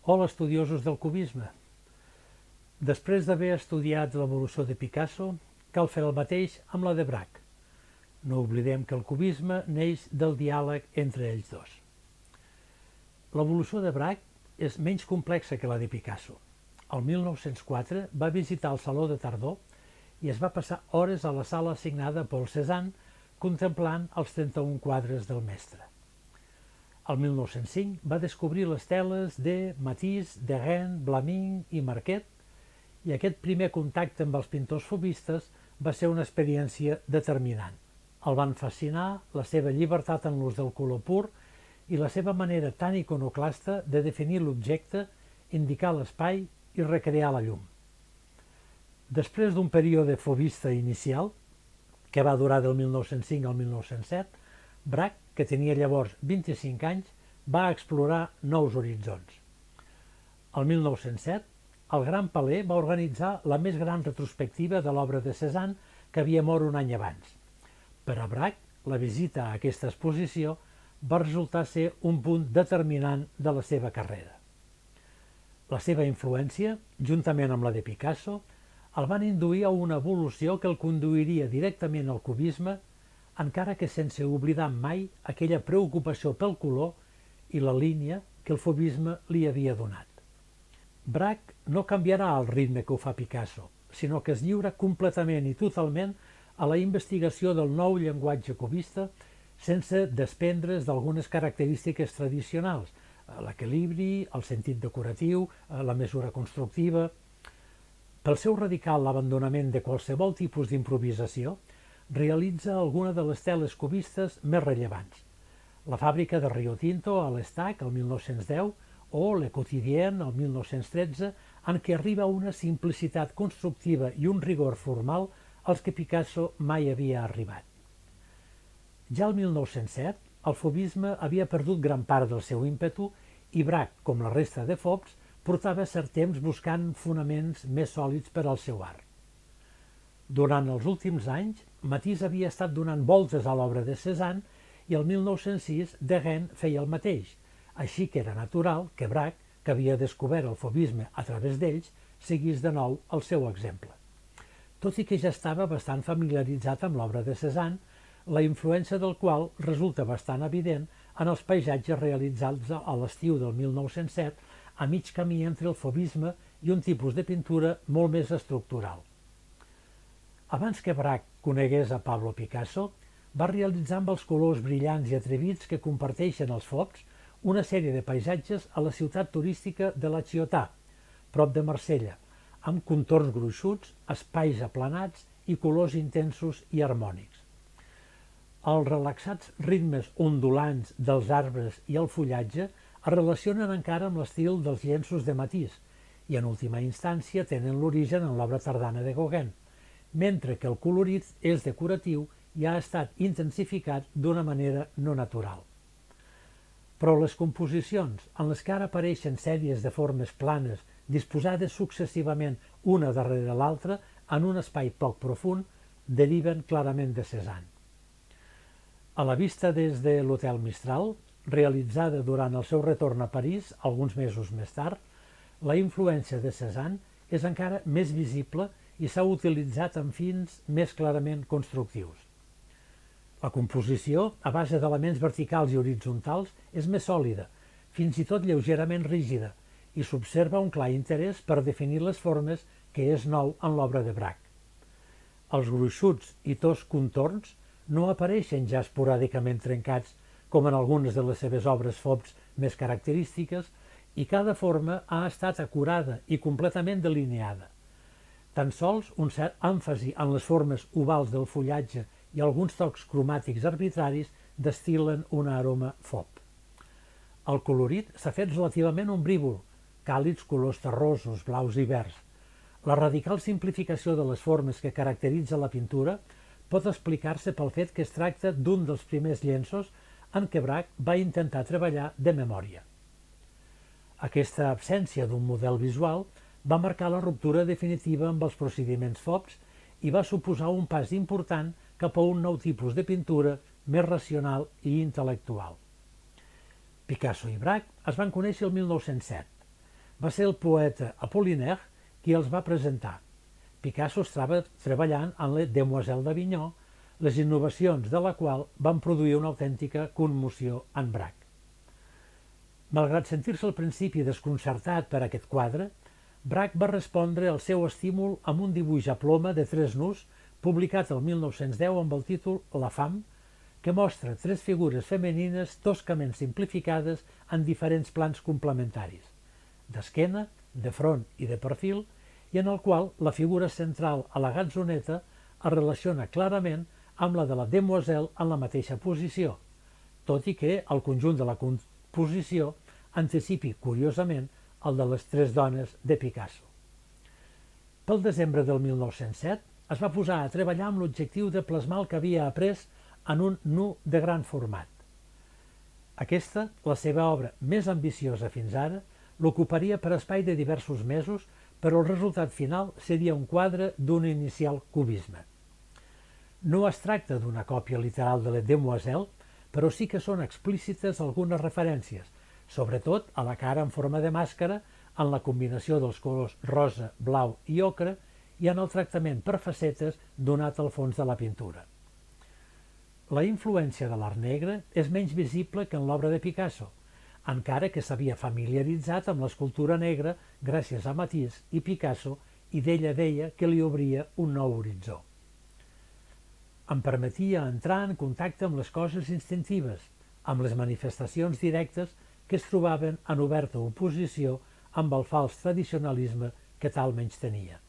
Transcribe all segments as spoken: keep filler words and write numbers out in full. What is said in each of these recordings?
Hola, estudiosos del cubisme. Després d'haver estudiat l'evolució de Picasso, cal fer el mateix amb la de Braque. No oblidem que el cubisme neix del diàleg entre ells dos. L'evolució de Braque és menys complexa que la de Picasso. El mil nou-cents quatre va visitar el Saló de Tardor i es va passar hores a la sala assignada Paul Cézanne contemplant els trenta-un quadres del mestre. El mil nou-cents cinc va descobrir les teles de Matisse, Derain, Vlaminck i Marquet, i aquest primer contacte amb els pintors fauvistes va ser una experiència determinant. El van fascinar la seva llibertat en l'ús del color pur i la seva manera tan iconoclasta de definir l'objecte, indicar l'espai i recrear la llum. Després d'un període fauvista inicial, que va durar del mil nou-cents cinc al mil nou-cents set, Braque, que tenia llavors vint-i-cinc anys, va explorar nous horitzons. El mil nou-cents set, el Gran Palais va organitzar la més gran retrospectiva de l'obra de Cézanne, que havia mort un any abans. Per a Braque, la visita a aquesta exposició va resultar ser un punt determinant de la seva carrera. La seva influència, juntament amb la de Picasso, el van induir a una evolució que el conduiria directament al cubisme, encara que sense oblidar mai aquella preocupació pel color i la línia que el fauvisme li havia donat. Braque no canviarà el ritme que ho fa Picasso, sinó que es lliura completament i totalment a la investigació del nou llenguatge cubista sense desprendre's d'algunes característiques tradicionals, l'equilibri, el sentit decoratiu, la mesura constructiva. Pel seu radical abandonament de qualsevol tipus d'improvisació, realitza alguna de les teles cubistes més rellevants. La fàbrica de Rio Tinto a l'Estac, el mil nou-cents deu, o Le Quotidien, el mil nou-cents tretze, en què arriba una simplicitat constructiva i un rigor formal als que Picasso mai havia arribat. Ja el mil nou-cents set, el fauvisme havia perdut gran part del seu ímpetu i Braque, com la resta de fauves, portava cert temps buscant fonaments més sòlids per al seu art. Durant els últims anys, Matisse havia estat donant voltes a l'obra de Cézanne i el mil nou-cents sis Derain feia el mateix, així que era natural que Braque, que havia descobert el fauvisme a través d'ells, seguís de nou el seu exemple. Tot i que ja estava bastant familiaritzat amb l'obra de Cézanne, la influència del qual resulta bastant evident en els paisatges realitzats a l'estiu del mil nou-cents set, a mig camí entre el fauvisme i un tipus de pintura molt més estructural. Abans que Braque conegués a Pablo Picasso, va realitzar amb els colors brillants i atrevits que comparteixen els fauves una sèrie de paisatges a la ciutat turística de La Ciotat, prop de Marsella, amb contorns gruixuts, espais aplanats i colors intensos i harmònics. Els relaxats ritmes ondulants dels arbres i el fullatge es relacionen encara amb l'estil dels llenços de Matisse i, en última instància, tenen l'origen en l'obra tardana de Gauguin, mentre que el colorit és decoratiu i ha estat intensificat d'una manera no natural. Però les composicions, en les que ara apareixen sèries de formes planes disposades successivament una darrere l'altra en un espai poc profund, deriven clarament de Cézanne. A la vista des de l'Hotel Mistral, realitzada durant el seu retorn a París alguns mesos més tard, la influència de Cézanne és encara més visible i s'ha utilitzat amb fins més clarament constructius. La composició, a base d'elements verticals i horitzontals, és més sòlida, fins i tot lleugerament rígida, i s'observa un clar interès per definir les formes que és nou en l'obra de Braque. Els gruixuts i tos contorns no apareixen ja esporàdicament trencats, com en algunes de les seves obres fauves més característiques, i cada forma ha estat acurada i completament delineada. Tan sols un cert èmfasi en les formes ovals del fullatge i alguns tocs cromàtics arbitraris destil·len una aroma fauve. El colorit s'ha fet relativament ombrívol, càlids colors terrosos, blaus i verds. La radical simplificació de les formes que caracteritza la pintura pot explicar-se pel fet que es tracta d'un dels primers llenços en què Braque va intentar treballar de memòria. Aquesta absència d'un model visual va marcar la ruptura definitiva amb els procediments fauves i va suposar un pas important cap a un nou tipus de pintura més racional i intel·lectual. Picasso i Braque es van conèixer el mil nou-cents set. Va ser el poeta Apollinaire qui els va presentar. Picasso estava treballant en les Demoiselles d'Avinyó, les innovacions de la qual van produir una autèntica commoció en Braque. Malgrat sentir-se al principi desconcertat per aquest quadre, Braque va respondre al seu estímul amb un dibuix a ploma de tres nus publicat el mil nou-cents deu amb el títol La Femme, que mostra tres figures femenines toscament simplificades en diferents plans complementaris, d'esquena, de front i de perfil, i en el qual la figura central a la gatzoneta es relaciona clarament amb la de la demoiselle en la mateixa posició, tot i que el conjunt de la composició anticipi curiosament el de les tres dones de Picasso. Pel desembre del mil nou-cents set es va posar a treballar amb l'objectiu de plasmar el que havia après en un nu de gran format. Aquesta, la seva obra més ambiciosa fins ara, l'ocuparia per espai de diversos mesos, però el resultat final seria un quadre d'un inicial cubisme. No es tracta d'una còpia literal de les Demoiselles, però sí que són explícites algunes referències, sobretot a la cara en forma de màscara, en la combinació dels colors rosa, blau i ocre i en el tractament per facetes donat al fons de la pintura. La influència de l'art negre és menys visible que en l'obra de Picasso, encara que s'havia familiaritzat amb l'escultura negra gràcies a Matisse i Picasso, i d'ella deia que li obria un nou horitzó. Em permetia entrar en contacte amb les coses instintives, amb les manifestacions directes que es trobaven en oberta oposició amb el fals tradicionalisme que tal menys tenia.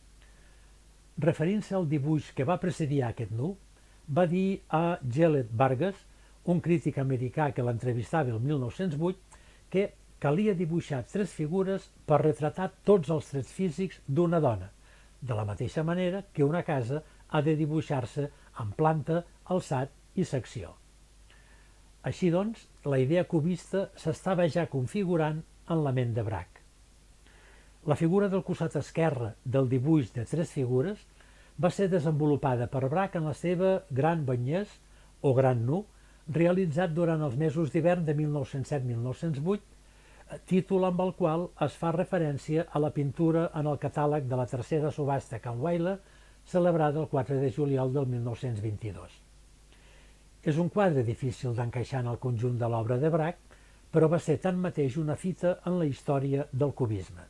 Referint-se al dibuix que va precedir aquest nu, va dir a Gelett Vargas, un crític americà que l'entrevistava el mil nou-cents vuit, que calia dibuixar tres figures per retratar tots els trets físics d'una dona, de la mateixa manera que una casa ha de dibuixar-se en planta, alçat i secció. Així doncs, la idea cubista s'estava ja configurant en la ment de Braque. La figura del costat esquerre del dibuix de tres figures va ser desenvolupada per Braque en la seva Gran Banyès, o Gran Nu, realitzat durant els mesos d'hivern de mil nou-cents set a mil nou-cents vuit, títol amb el qual es fa referència a la pintura en el catàleg de la tercera subhasta Kahnweiler, celebrada el quatre de juliol del mil nou-cents vint-i-dos. És un quadre difícil d'encaixar en el conjunt de l'obra de Braque, però va ser tanmateix una fita en la història del cubisme.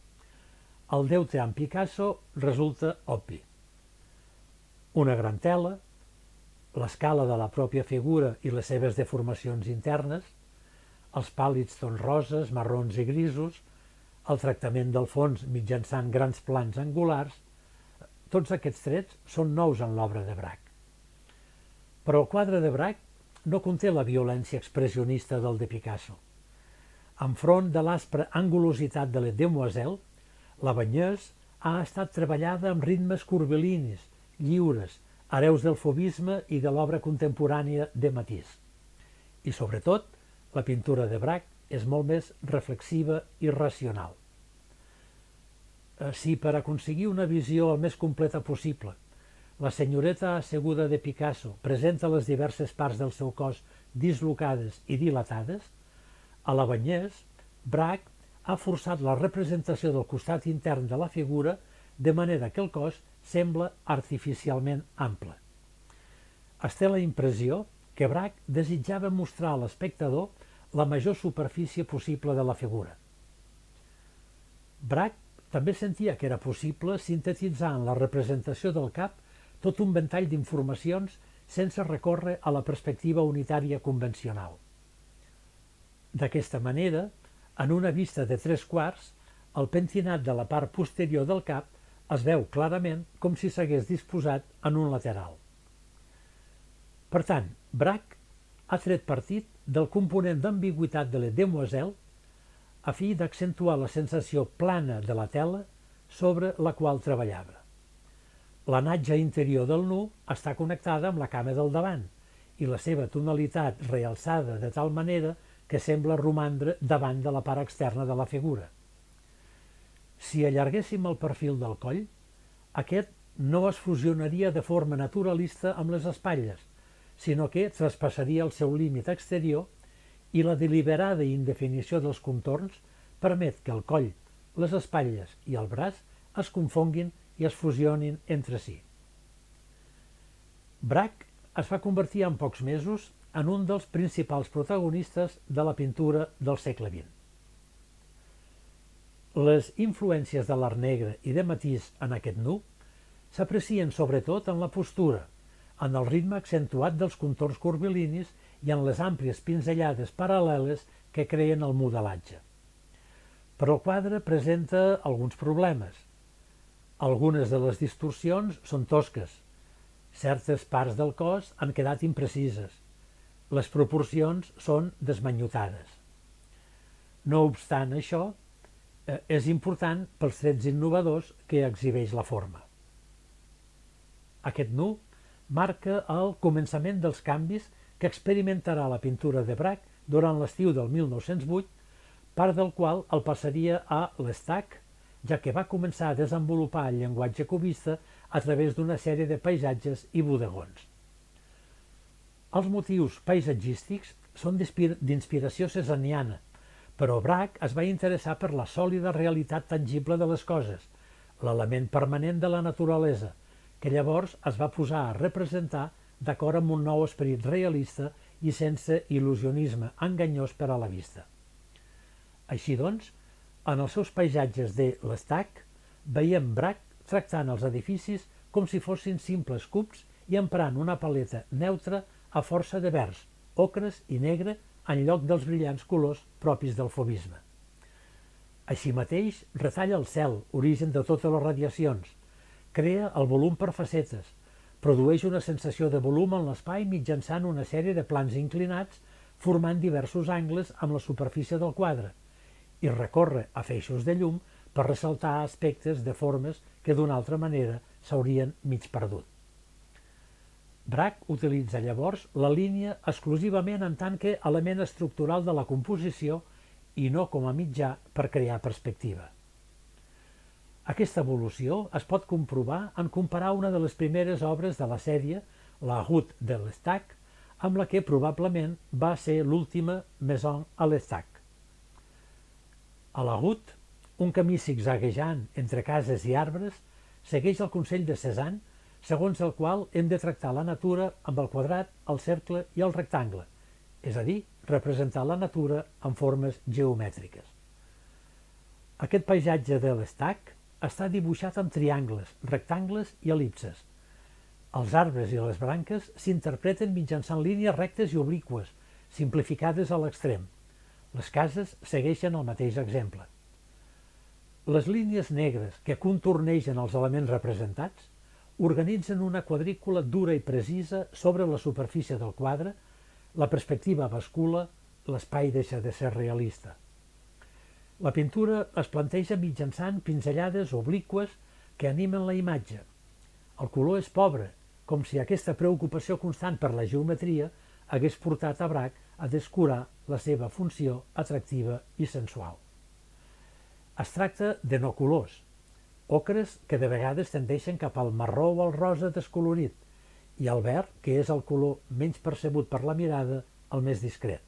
El deute amb Picasso resulta obvi. Una gran tela, l'escala de la pròpia figura i les seves deformacions internes, els pàl·lids tons roses, marrons i grisos, el tractament del fons mitjançant grans plans angulars, tots aquests trets són nous en l'obra de Braque. Però el quadre de Braque no conté la violència expressionista del de Picasso. Enfront de l'aspra angulositat de les Demoiselles, la Banyès ha estat treballada amb ritmes curvilinis, lliures, hereus del fauvisme i de l'obra contemporània de Matisse. I, sobretot, la pintura de Braque és molt més reflexiva i racional. Si per aconseguir una visió el més completa possible, la senyoreta asseguda de Picasso presenta les diverses parts del seu cos dislocades i dilatades, a la Banyès, Braque ha forçat la representació del costat intern de la figura de manera que el cos sembla artificialment ample. Es té la impressió que Braque desitjava mostrar a l'espectador la major superfície possible de la figura. Braque també sentia que era possible sintetitzar en la representació del cap tot un ventall d'informacions sense recórrer a la perspectiva unitària convencional. D'aquesta manera, en una vista de tres quarts, el pentinat de la part posterior del cap es veu clarament com si s'hagués disposat en un lateral. Per tant, Braque ha tret partit del component d'ambigüitat de les Demoiselles a fi d'accentuar la sensació plana de la tela sobre la qual treballava. La natja interior del nu està connectada amb la cama del davant i la seva tonalitat realçada de tal manera que sembla romandre davant de la part externa de la figura. Si allarguéssim el perfil del coll, aquest no es fusionaria de forma naturalista amb les espatlles, sinó que traspassaria el seu límit exterior i la deliberada indefinició dels contorns permet que el coll, les espatlles i el braç es confonguin i es fusionin entre si. Braque es va convertir en pocs mesos en un dels principals protagonistes de la pintura del segle vint. Les influències de l'art negre i de Matisse en aquest nu s'aprecien sobretot en la postura, en el ritme accentuat dels contorns curvilinis i en les àmplies pinzellades paral·leles que creen el modelatge. Però el quadre presenta alguns problemes. Algunes de les distorsions són tosques. Certes parts del cos han quedat imprecises. Les proporcions són desmanyotades. No obstant això, és important pels trets innovadors que exhibeix la forma. Aquest nu marca el començament dels canvis que experimentarà la pintura de Braque durant l'estiu del mil nou-cents vuit, part del qual el passaria a l'Estac, ja que va començar a desenvolupar el llenguatge cubista a través d'una sèrie de paisatges i bodegons. Els motius paisatgístics són d'inspiració cesaniana, però Braque es va interessar per la sòlida realitat tangible de les coses, l'element permanent de la naturalesa, que llavors es va posar a representar d'acord amb un nou esperit realista i sense il·lusionisme enganyós per a la vista. Així doncs, en els seus paisatges de l'Estac, veiem Braque tractant els edificis com si fossin simples cubs i emprant una paleta neutra a força de verds, ocres i negre en lloc dels brillants colors propis del fauvisme. Així mateix, retalla el cel, origen de totes les radiacions, crea el volum per facetes, produeix una sensació de volum en l'espai mitjançant una sèrie de plans inclinats formant diversos angles amb la superfície del quadre i recorre a feixos de llum per ressaltar aspectes de formes que d'una altra manera s'haurien mig perdut. Braque utilitza llavors la línia exclusivament en tant que element estructural de la composició i no com a mitjà per crear perspectiva. Aquesta evolució es pot comprovar en comparar una de les primeres obres de la sèrie, La Route de l'Estac, amb la que probablement va ser l'última Maison à l'Estac. A La Route, un camí zigzaguejant entre cases i arbres, segueix el consell de Cézanne, segons el qual hem de tractar la natura amb el quadrat, el cercle i el rectangle, és a dir, representar la natura en formes geomètriques. Aquest paisatge de l'Estac està dibuixat amb triangles, rectangles i el·lipses. Els arbres i les branques s'interpreten mitjançant línies rectes i obliqües, simplificades a l'extrem. Les cases segueixen el mateix exemple. Les línies negres que contornegen els elements representats organitzen una quadrícula dura i precisa sobre la superfície del quadre, la perspectiva bascula, l'espai deixa de ser realista. La pintura es planteja mitjançant pinzellades obliqües que animen la imatge. El color és pobre, com si aquesta preocupació constant per la geometria hagués portat a Braque a descurar la seva funció atractiva i sensual. Es tracta de no colors, ocres que de vegades tendeixen cap al marró o al rosa descolorit, i el verd, que és el color menys percebut per la mirada, el més discret.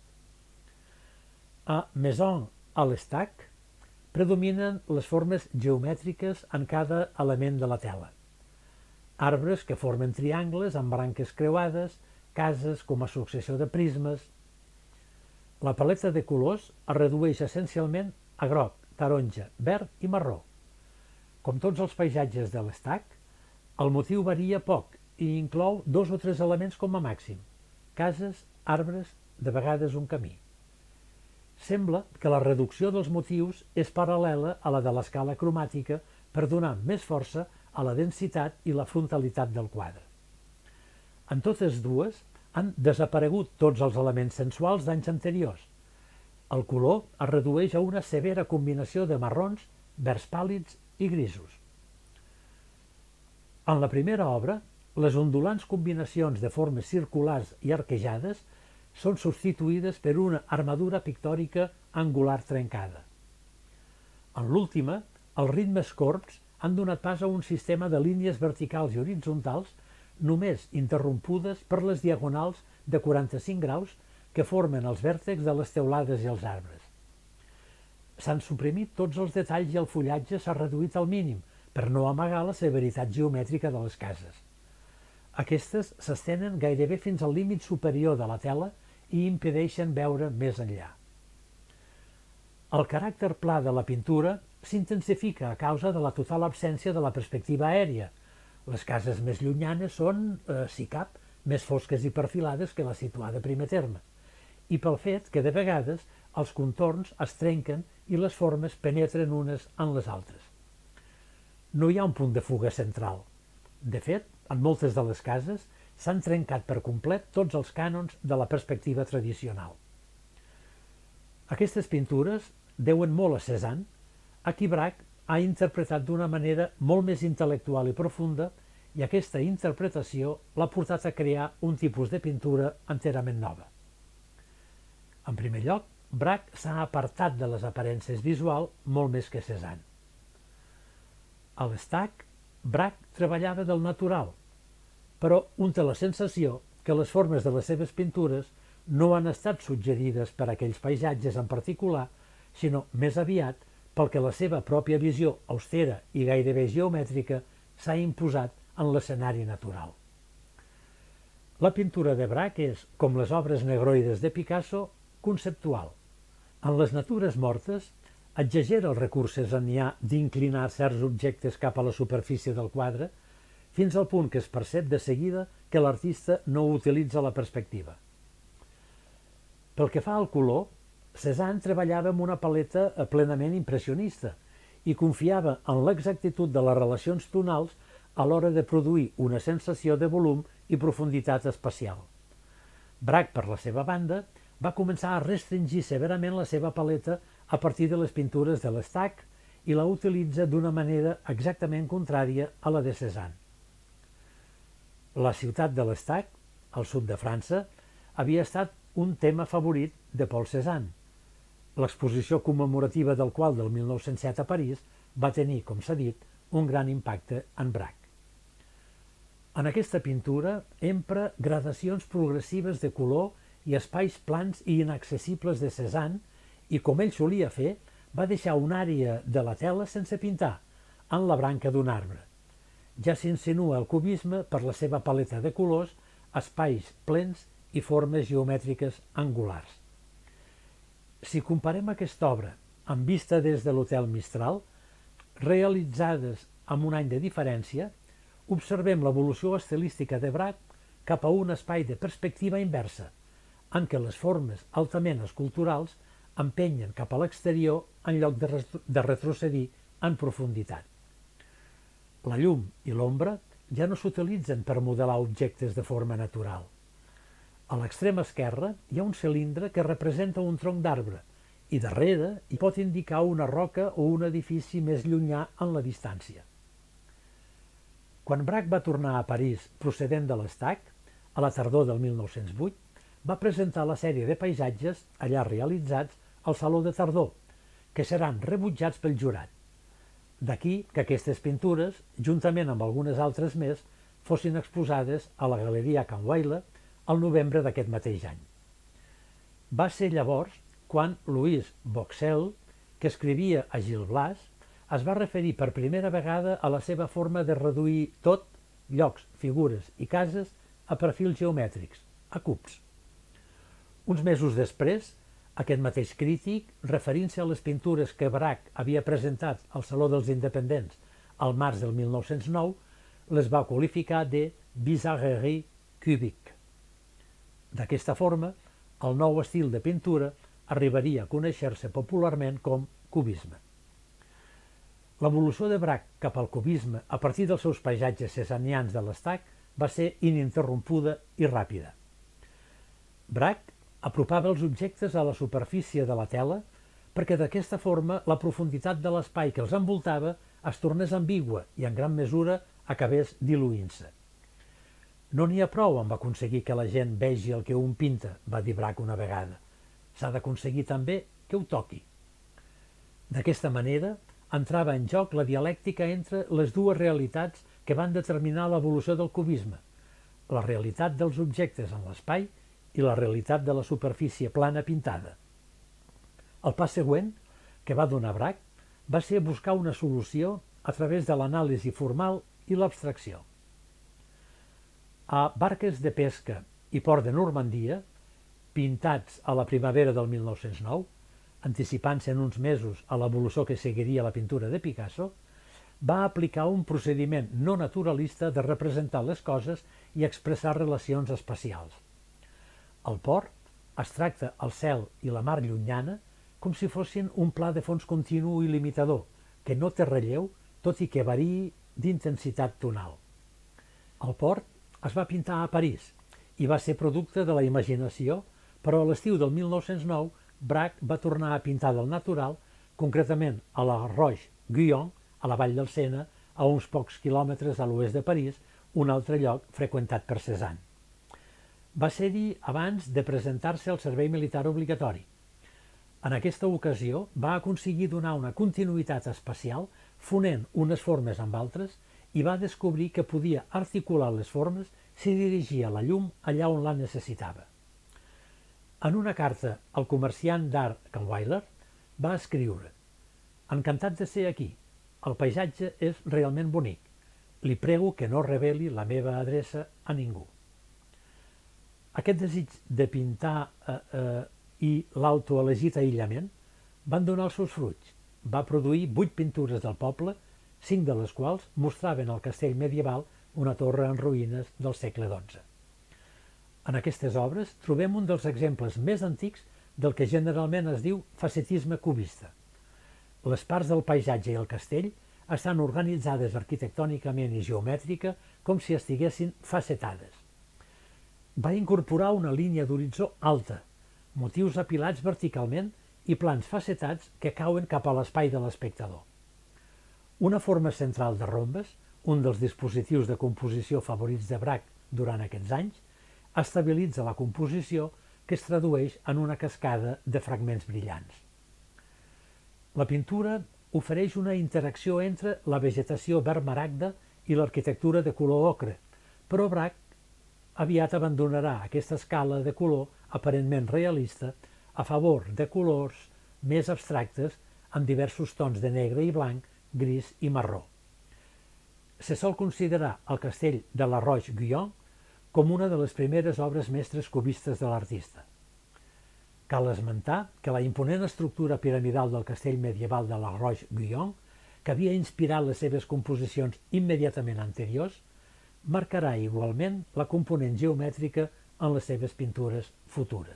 A Maison à l'Estac predominen les formes geomètriques en cada element de la tela. Arbres que formen triangles amb branques creuades, cases com a successió de prismes. La paleta de colors es redueix essencialment a groc, taronja, verd i marró. Com tots els paisatges de l'Estac, el motiu varia poc i inclou dos o tres elements com a màxim: cases, arbres, de vegades un camí. Sembla que la reducció dels motius és paral·lela a la de l'escala cromàtica per donar més força a la densitat i la frontalitat del quadre. En totes dues han desaparegut tots els elements sensuals d'anys anteriors. El color es redueix a una severa combinació de marrons, verds pàl·lids i grisos. En la primera obra, les ondulants combinacions de formes circulars i arquejades són substituïdes per una armadura pictòrica angular trencada. En l'última, els ritmes corbs han donat pas a un sistema de línies verticals i horitzontals només interrompudes per les diagonals de quaranta-cinc graus que formen els vèrtexs de les teulades i els arbres. s'han suprimit tots els detalls i el fullatge s'ha reduït al mínim per no amagar la severitat geomètrica de les cases. Aquestes s'estenen gairebé fins al límit superior de la tela i impedeixen veure més enllà. El caràcter pla de la pintura s'intensifica a causa de la total absència de la perspectiva aèria. Les cases més llunyanes són, eh, si cap, més fosques i perfilades que la situada a primer terme, i pel fet que de vegades els contorns es trenquen i les formes penetren unes en les altres. No hi ha un punt de fuga central. De fet, en moltes de les cases s'han trencat per complet tots els cànons de la perspectiva tradicional. Aquestes pintures deuen molt a Cézanne, a qui Braque ha interpretat d'una manera molt més intel·lectual i profunda, i aquesta interpretació l'ha portat a crear un tipus de pintura enterament nova. En primer lloc, Braque s'ha apartat de les aparences visuals molt més que Cézanne. A l'Estac, Braque treballava del natural, però un té la sensació que les formes de les seves pintures no han estat suggerides per aquells paisatges en particular, sinó més aviat pel que la seva pròpia visió austera i gairebé geomètrica s'ha imposat en l'escenari natural. La pintura de Braque és, com les obres negroides de Picasso, conceptual. En les natures mortes, exagera els recursos on hi ha d'inclinar certs objectes cap a la superfície del quadre, fins al punt que es percep de seguida que l'artista no utilitza la perspectiva. Pel que fa al color, Cézanne treballava amb una paleta plenament impressionista i confiava en l'exactitud de les relacions tonals a l'hora de produir una sensació de volum i profunditat espacial. Braque, per la seva banda, va començar a restringir severament la seva paleta a partir de les pintures de l'Estac i la utilitza d'una manera exactament contrària a la de Cézanne. La ciutat de l'Estac, al sud de França, havia estat un tema favorit de Paul Cézanne. L'exposició commemorativa del qual del mil nou-cents set a París va tenir, com s'ha dit, un gran impacte en Braque. En aquesta pintura empra gradacions progressives de color i espais plans i inaccessibles de Cézanne i, com ell solia fer, va deixar una àrea de la tela sense pintar, en la branca d'un arbre. Ja s'insinua el cubisme per la seva paleta de colors, espais plens i formes geomètriques angulars. Si comparem aquesta obra amb vista des de l'Hotel Mistral, realitzades amb un any de diferència, observem l'evolució estilística de Braque cap a un espai de perspectiva inversa, en què les formes altament esculturals empenyen cap a l'exterior en lloc de retrocedir en profunditat. La llum i l'ombra ja no s'utilitzen per modelar objectes de forma natural. A l'extrem esquerre hi ha un cilindre que representa un tronc d'arbre i darrere hi pot indicar una roca o un edifici més llunyà en la distància. Quan Braque va tornar a París procedent de l'Estac, a la tardor del mil nou-cents vuit, va presentar la sèrie de paisatges allà realitzats al Saló de Tardor, que seran rebutjats pel jurat. D'aquí que aquestes pintures, juntament amb algunes altres més, fossin exposades a la Galeria Canwailer al novembre d'aquest mateix any. Va ser llavors quan Louis Vauxhall, que escrivia a Gil Blas, es va referir per primera vegada a la seva forma de reduir tot, llocs, figures i cases, a perfils geomètrics, a cubs. Uns mesos després, aquest mateix crític, referint-se a les pintures que Braque havia presentat al Saló dels Independents al març del mil nou-cents nou, les va qualificar de bizarrerie cubique. D'aquesta forma, el nou estil de pintura arribaria a conèixer-se popularment com cubisme. L'evolució de Braque cap al cubisme a partir dels seus paisatges cézannians de l'Estac va ser ininterrompuda i ràpida. Braque apropava els objectes a la superfície de la tela perquè d'aquesta forma la profunditat de l'espai que els envoltava es tornés ambigua i en gran mesura acabés diluint-se. No n'hi ha prou amb aconseguir que la gent vegi el que un pinta, va dir Braque una vegada. S'ha d'aconseguir també que ho toqui. D'aquesta manera entrava en joc la dialèctica entre les dues realitats que van determinar l'evolució del cubisme, la realitat dels objectes en l'espai i la realitat de la superfície plana pintada. El pas següent que va donar Braque va ser buscar una solució a través de l'anàlisi formal i l'abstracció. A barques de pesca i port de Normandia, pintats a la primavera del mil nou-cents nou, anticipant-se en uns mesos a l'evolució que seguiria la pintura de Picasso, va aplicar un procediment no naturalista de representar les coses i expressar relacions espacials. Al port es tracta el cel i la mar llunyana com si fossin un pla de fons continu i limitador, que no té relleu, tot i que variï d'intensitat tonal. El port es va pintar a París i va ser producte de la imaginació, però a l'estiu del mil nou-cents nou Braque va tornar a pintar del natural, concretament a la Roche-Guyon, a la vall del Sena, a uns pocs quilòmetres a l'oest de París, un altre lloc freqüentat per Cézanne. Va ser-hi abans de presentar-se al servei militar obligatori. En aquesta ocasió va aconseguir donar una continuïtat espacial fonent unes formes amb altres i va descobrir que podia articular les formes si dirigia la llum allà on la necessitava. En una carta al comerciant d'art Kahnweiler va escriure: «Encantat de ser aquí. El paisatge és realment bonic. Li prego que no reveli la meva adreça a ningú». Aquest desig de pintar eh, eh, i l'autoelegit aïllament van donar els seus fruits. Va produir vuit pintures del poble, cinc de les quals mostraven al castell medieval, una torre en ruïnes del segle dotze. En aquestes obres trobem un dels exemples més antics del que generalment es diu facetisme cubista. Les parts del paisatge i el castell estan organitzades arquitectònicament i geomètrica com si estiguessin facetades. Va incorporar una línia d'horitzó alta, motius apilats verticalment i plans facetats que cauen cap a l'espai de l'espectador. Una forma central de rombes, un dels dispositius de composició favorits de Braque durant aquests anys, estabilitza la composició que es tradueix en una cascada de fragments brillants. La pintura ofereix una interacció entre la vegetació verd maragda i l'arquitectura de color ocre, però Braque aviat abandonarà aquesta escala de color aparentment realista a favor de colors més abstractes amb diversos tons de negre i blanc, gris i marró. Se sol considerar el castell de la Roche-Guyon com una de les primeres obres mestres cubistes de l'artista. Cal esmentar que la imponent estructura piramidal del castell medieval de la Roche-Guyon, que havia inspirat les seves composicions immediatament anteriors, marcarà igualment la component geomètrica en les seves pintures futures.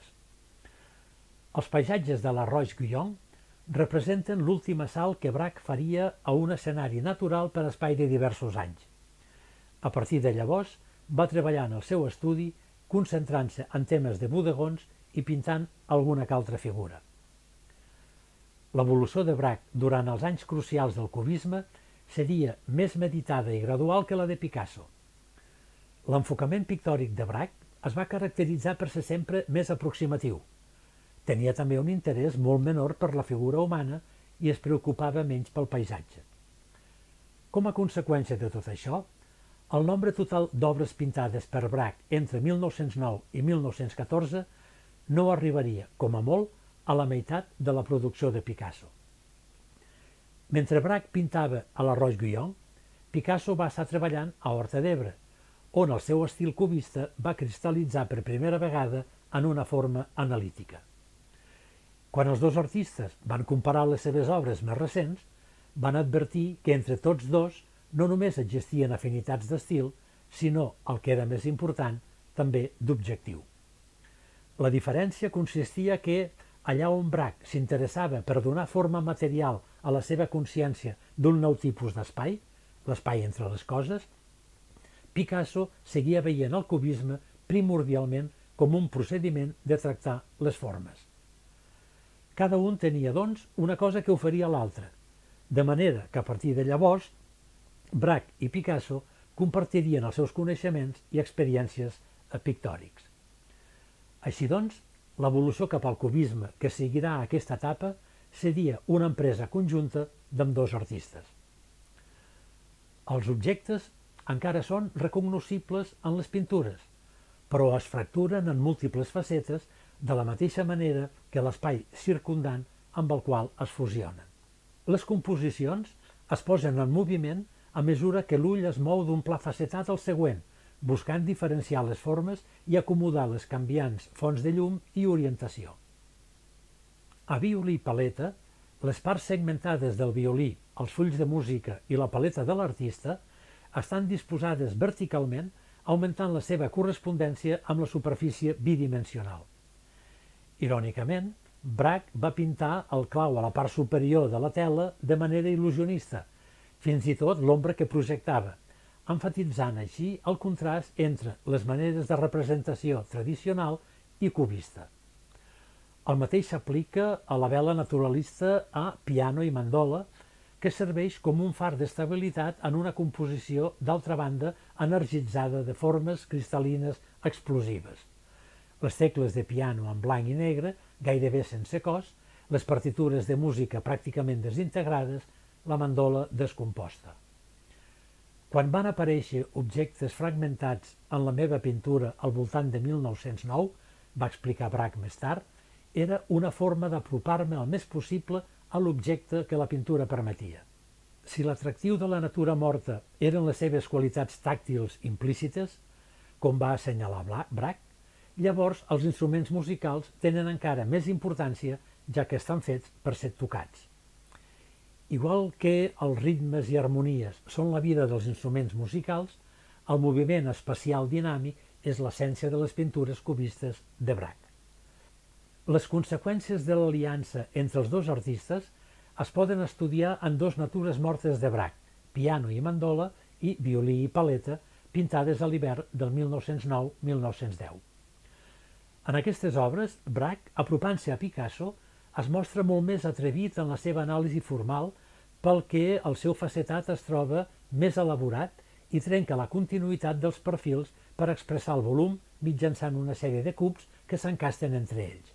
Els paisatges de la Roche-Guyon representen l'últim assalt que Braque faria a un escenari natural per espai de diversos anys. A partir de llavors, va treballar en el seu estudi, concentrant-se en temes de bodegons i pintant alguna que altra figura. L'evolució de Braque durant els anys crucials del cubisme seria més meditada i gradual que la de Picasso. L'enfocament pictòric de Braque es va caracteritzar per ser sempre més aproximatiu. Tenia també un interès molt menor per la figura humana i es preocupava menys pel paisatge. Com a conseqüència de tot això, el nombre total d'obres pintades per Braque entre mil nou-cents nou i mil nou-cents catorze no arribaria, com a molt, a la meitat de la producció de Picasso. Mentre Braque pintava a la Roche-Guyon, Picasso va estar treballant a Horta d'Ebre, on el seu estil cubista va cristal·litzar per primera vegada en una forma analítica. Quan els dos artistes van comparar les seves obres més recents, van advertir que entre tots dos no només existien afinitats d'estil, sinó, el que era més important, també d'objectiu. La diferència consistia que, allà on Braque s'interessava per donar forma material a la seva consciència d'un nou tipus d'espai, l'espai entre les coses, Picasso seguia veient el cubisme primordialment com un procediment de tractar les formes. Cada un tenia, doncs, una cosa que oferia l'altre, de manera que a partir de llavors Braque i Picasso compartirien els seus coneixements i experiències pictòrics. Així doncs, l'evolució cap al cubisme que seguirà aquesta etapa seria una empresa conjunta d'ambdós artistes. Els objectes encara són recognoscibles en les pintures, però es fracturen en múltiples facetes de la mateixa manera que l'espai circundant amb el qual es fusionen. Les composicions es posen en moviment a mesura que l'ull es mou d'un pla facetat al següent, buscant diferenciar les formes i acomodar les canviants fonts de llum i orientació. A violí i paleta, les parts segmentades del violí, els fulls de música i la paleta de l'artista estan disposades verticalment, augmentant la seva correspondència amb la superfície bidimensional. Irònicament, Braque va pintar el clau a la part superior de la tela de manera il·lusionista, fins i tot l'ombra que projectava, emfatitzant així el contrast entre les maneres de representació tradicional i cubista. El mateix s'aplica a la vela naturalista a piano i mandola, que serveix com un far d'estabilitat en una composició, d'altra banda, energitzada de formes cristal·lines explosives. Les tecles de piano en blanc i negre, gairebé sense cos, les partitures de música pràcticament desintegrades, la mandola descomposta. Quan van aparèixer objectes fragmentats en la meva pintura al voltant de mil nou-cents nou, va explicar Braque més tard, era una forma d'apropar-me el més possible a l'objecte que la pintura permetia. Si l'atractiu de la natura morta eren les seves qualitats tàctils implícites, com va assenyalar Braque, llavors els instruments musicals tenen encara més importància, ja que estan fets per ser tocats. Igual que els ritmes i harmonies són la vida dels instruments musicals, el moviment espacial dinàmic és l'essència de les pintures cubistes de Braque. Les conseqüències de l'aliança entre els dos artistes es poden estudiar en dos natures mortes de Braque, piano i mandola i violí i paleta, pintades a l'hivern del mil nou-cents nou a mil nou-cents deu. En aquestes obres, Braque, apropant-se a Picasso, es mostra molt més atrevit en la seva anàlisi formal, pel que el seu facetat es troba més elaborat i trenca la continuïtat dels perfils per expressar el volum mitjançant una sèrie de cubs que s'encasten entre ells.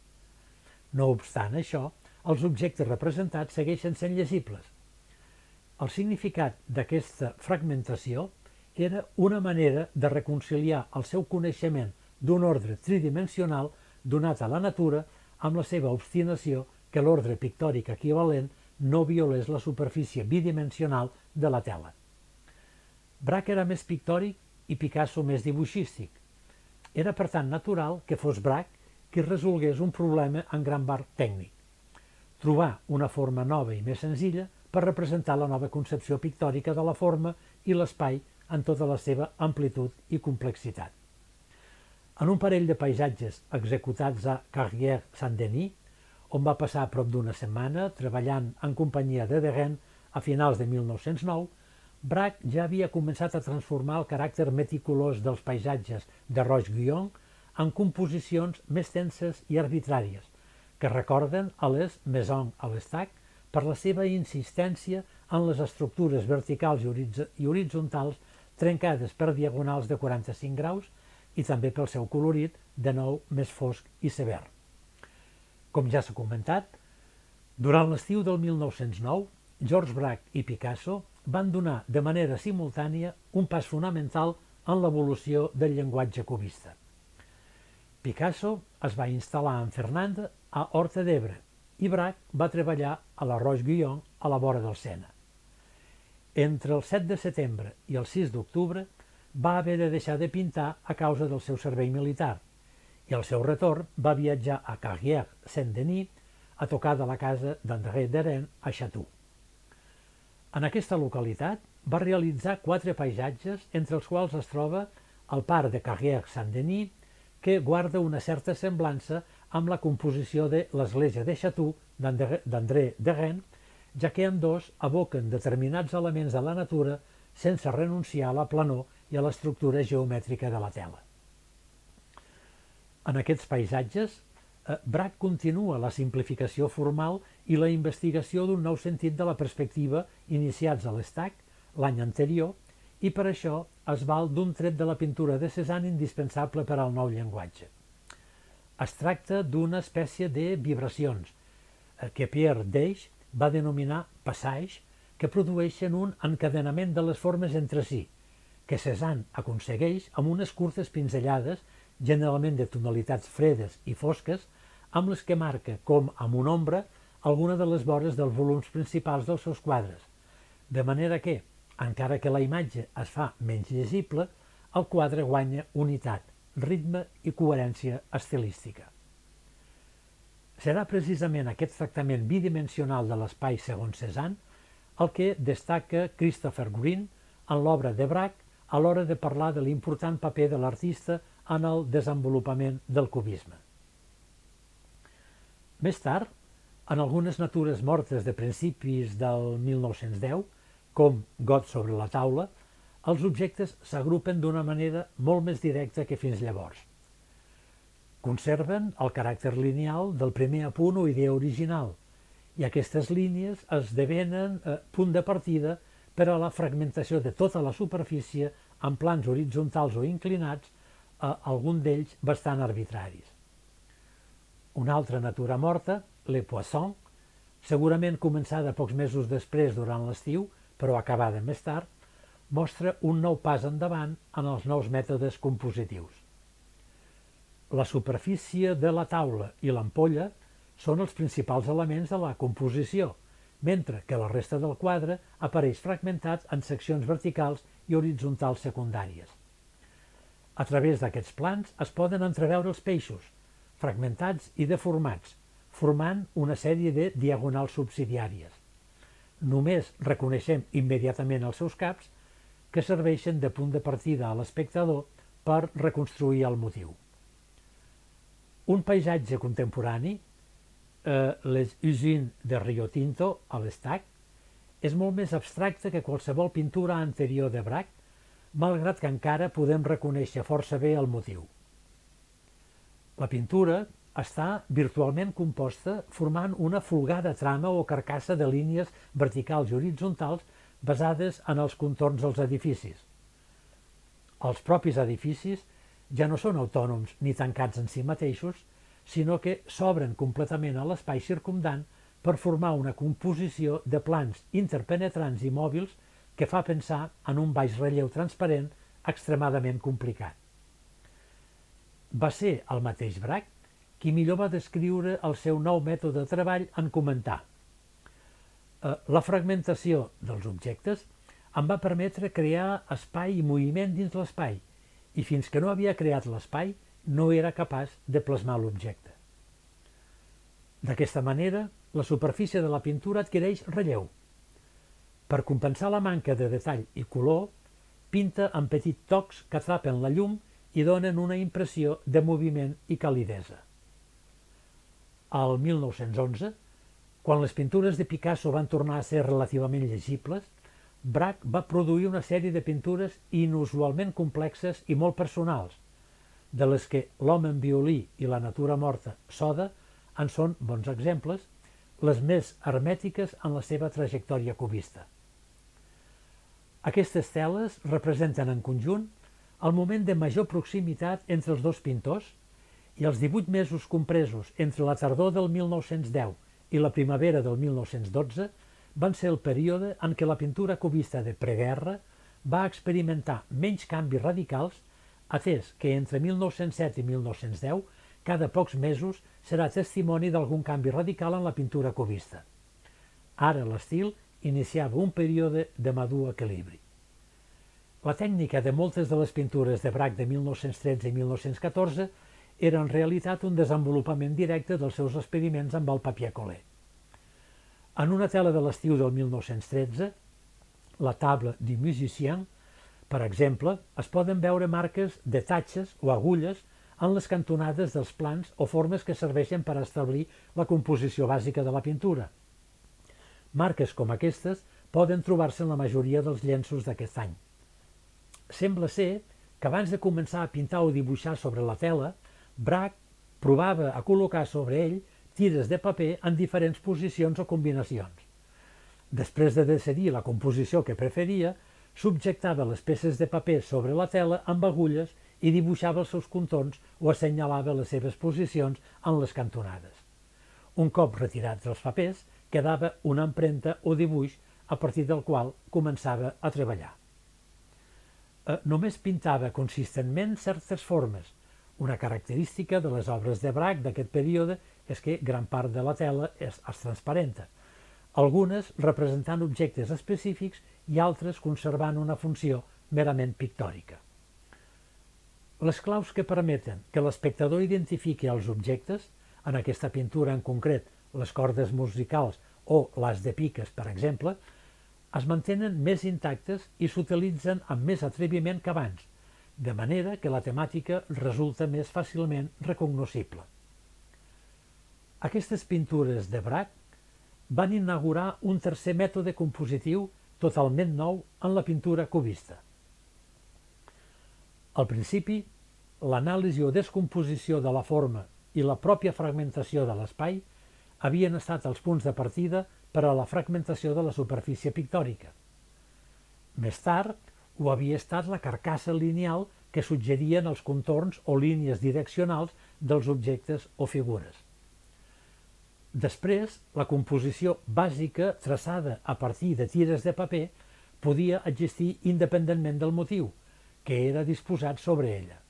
No obstant això, els objectes representats segueixen sent llegibles. El significat d'aquesta fragmentació era una manera de reconciliar el seu coneixement d'un ordre tridimensional donat a la natura amb la seva obstinació que l'ordre pictòric equivalent no violés la superfície bidimensional de la tela. Braque era més pictòric i Picasso més dibuixístic. Era per tant natural que fos Braque qui resolgués un problema en gran part tècnic, trobar una forma nova i més senzilla per representar la nova concepció pictòrica de la forma i l'espai en tota la seva amplitud i complexitat. En un parell de paisatges executats a Carrière-Saint-Denis, on va passar a prop d'una setmana treballant en companyia de Derain a finals de mil nou-cents nou, Braque ja havia començat a transformar el caràcter meticulós dels paisatges de Roche-Guyon en composicions més tenses i arbitràries, que recorden a les Maisons à l'Estaque per la seva insistència en les estructures verticals i horitzontals trencades per diagonals de quaranta-cinc graus i també pel seu colorit, de nou més fosc i sever. Com ja s'ha comentat, durant l'estiu del mil nou-cents nou, Georges Braque i Picasso van donar de manera simultània un pas fonamental en l'evolució del llenguatge cubista. Picasso es va instal·lar en Fernande a Horta d'Ebre i Braque va treballar a la Roche-Guyon a la vora del Sena. Entre el set de setembre i el sis d'octubre va haver de deixar de pintar a causa del seu servei militar i al seu retorn va viatjar a Carrière-Saint-Denis a tocar de la casa d'André Derain a Chatou. En aquesta localitat va realitzar quatre paisatges, entre els quals es troba el parc de Carrière-Saint-Denis, que guarda una certa semblança amb la composició de l'església de Chatou d'André Derain, ja que ambdós evoquen determinats elements de la natura sense renunciar a la planor i a l'estructura geomètrica de la tela. En aquests paisatges, Braque continua la simplificació formal i la investigació d'un nou sentit de la perspectiva iniciats a l'Estaque l'any anterior i per això es val d'un tret de la pintura de Cézanne indispensable per al nou llenguatge. Es tracta d'una espècie de vibracions que Pierre Desch va denominar passage, que produeixen un encadenament de les formes entre si, que Cézanne aconsegueix amb unes curtes pinzellades, generalment de tonalitats fredes i fosques, amb les que marca, com amb una ombra, alguna de les vores dels volums principals dels seus quadres, de manera que, encara que la imatge es fa menys llegible, el quadre guanya unitat, ritme i coherència estilística. Serà precisament aquest tractament bidimensional de l'espai segons Cézanne el que destaca Christopher Green en l'obra de Braque a l'hora de parlar de l'important paper de l'artista en el desenvolupament del cubisme. Més tard, en algunes natures mortes de principis del mil nou-cents deu, com Got sobre la taula, els objectes s'agrupen d'una manera molt més directa que fins llavors. Conserven el caràcter lineal del primer apunt o idea original, i aquestes línies esdevenen eh, punt de partida per a la fragmentació de tota la superfície en plans horitzontals o inclinats, a algun d'ells bastant arbitraris. Una altra natura morta, Le Poisson, segurament començada pocs mesos després durant l'estiu, però acabada més tard, mostra un nou pas endavant en els nous mètodes compositius. La superfície de la taula i l'ampolla són els principals elements de la composició, mentre que la resta del quadre apareix fragmentat en seccions verticals i horitzontals secundàries. A través d'aquests plans es poden entreveure els peixos, fragmentats i deformats, formant una sèrie de diagonals subsidiàries. Només reconeixem immediatament els seus caps, que serveixen de punt de partida a l'espectador per reconstruir el motiu. Un paisatge contemporani, eh, les usines de Rio Tinto a l'Estac, és molt més abstracte que qualsevol pintura anterior de Braque, malgrat que encara podem reconèixer força bé el motiu. La pintura està virtualment composta formant una folgada trama o carcassa de línies verticals i horitzontals basades en els contorns dels edificis. Els propis edificis ja no són autònoms ni tancats en si mateixos, sinó que s'obren completament a l'espai circumdant per formar una composició de plans interpenetrants i mòbils que fa pensar en un baix relleu transparent extremadament complicat. Va ser el mateix Braque qui millor va descriure el seu nou mètode de treball en comentar: la fragmentació dels objectes em va permetre crear espai i moviment dins l'espai, i fins que no havia creat l'espai no era capaç de plasmar l'objecte. D'aquesta manera, la superfície de la pintura adquireix relleu. Per compensar la manca de detall i color, pinta amb petits tocs que atrapen la llum i donen una impressió de moviment i calidesa. Al mil nou-cents onze, quan les pintures de Picasso van tornar a ser relativament llegibles, Braque va produir una sèrie de pintures inusualment complexes i molt personals, de les que L'home en violí i La natura morta, soda, en són bons exemples, les més hermètiques en la seva trajectòria cubista. Aquestes teles representen en conjunt el moment de major proximitat entre els dos pintors i els divuit mesos compresos entre la tardor del mil nou-cents deu i la primavera del mil nou-cents dotze van ser el període en què la pintura cubista de preguerra va experimentar menys canvis radicals, atès que entre mil nou-cents set i mil nou-cents deu cada pocs mesos serà testimoni d'algun canvi radical en la pintura cubista. Ara l'estil iniciava un període de madur equilibri. La tècnica de moltes de les pintures de Braque de mil nou-cents tretze i mil nou-cents catorze era en realitat un desenvolupament directe dels seus experiments amb el papier collé. En una tela de l'estiu del mil nou-cents tretze, la Table du Musicien, per exemple, es poden veure marques de tatxes o agulles en les cantonades dels plans o formes que serveixen per establir la composició bàsica de la pintura. Marques com aquestes poden trobar-se en la majoria dels llenços d'aquest any. Sembla ser que abans de començar a pintar o dibuixar sobre la tela, Braque provava a col·locar sobre ell tires de paper en diferents posicions o combinacions. Després de decidir la composició que preferia, subjectava les peces de paper sobre la tela amb agulles i dibuixava els seus contorns o assenyalava les seves posicions en les cantonades. Un cop retirats els papers, quedava una empremta o dibuix a partir del qual començava a treballar. Només pintava consistentment certes formes. Una característica de les obres de Braque d'aquest període és que gran part de la tela és, és transparenta, algunes representant objectes específics i altres conservant una funció merament pictòrica. Les claus que permeten que l'espectador identifiqui els objectes, en aquesta pintura en concret les cordes musicals o les de piques, per exemple, es mantenen més intactes i s'utilitzen amb més atreviment que abans, de manera que la temàtica resulta més fàcilment recognoscible. Aquestes pintures de Braque van inaugurar un tercer mètode compositiu totalment nou en la pintura cubista. Al principi, l'anàlisi o descomposició de la forma i la pròpia fragmentació de l'espai havien estat els punts de partida per a la fragmentació de la superfície pictòrica. Més tard, ho havia estat la carcassa lineal que suggerien els contorns o línies direccionals dels objectes o figures. Després, la composició bàsica traçada a partir de tires de paper podia existir independentment del motiu, que era disposat sobre ella.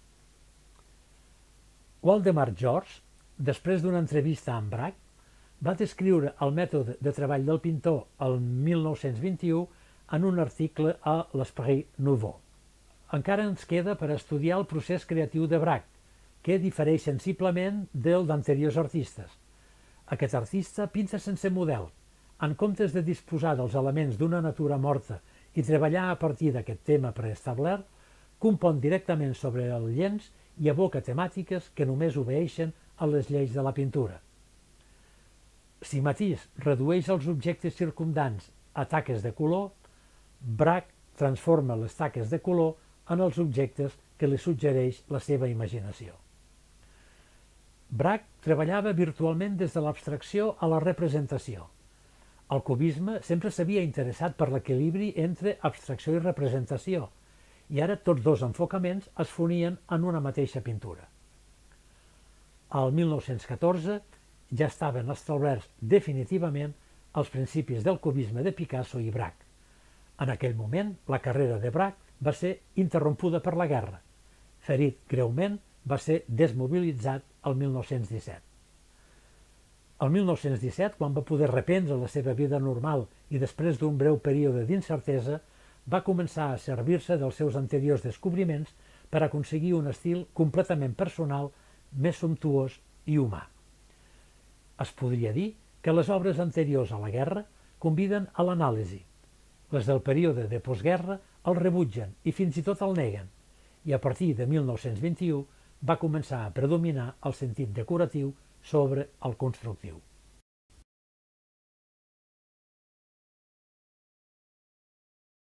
Waldemar George, després d'una entrevista amb Braque, va descriure el mètode de treball del pintor el mil nou-cents vint-i-u en un article a l'Esprit Nouveau. Encara ens queda per estudiar el procés creatiu de Braque, que difereix sensiblement del d'anteriors artistes. Aquest artista pinta sense model, en comptes de disposar dels elements d'una natura morta i treballar a partir d'aquest tema preestablert, compon directament sobre el llenç i evoca temàtiques que només obeeixen a les lleis de la pintura. Si Matisse redueix els objectes circumdants a taques de color, Braque transforma les taques de color en els objectes que li suggereix la seva imaginació. Braque treballava virtualment des de l'abstracció a la representació. El cubisme sempre s'havia interessat per l'equilibri entre abstracció i representació, i ara tots dos enfocaments es fonien en una mateixa pintura. Al mil nou-cents catorze ja estaven establerts definitivament els principis del cubisme de Picasso i Braque. En aquell moment, la carrera de Braque va ser interrompuda per la guerra. Ferit greument, va ser desmobilitzat el mil nou-cents disset. El mil nou-cents disset, quan va poder reprendre la seva vida normal i després d'un breu període d'incertesa, va començar a servir-se dels seus anteriors descobriments per aconseguir un estil completament personal, més sumptuós i humà. Es podria dir que les obres anteriors a la guerra conviden a l'anàlisi. Les del període de postguerra el rebutgen i fins i tot el neguen, i a partir de mil nou-cents vint-i-u va començar a predominar el sentit decoratiu sobre el constructiu.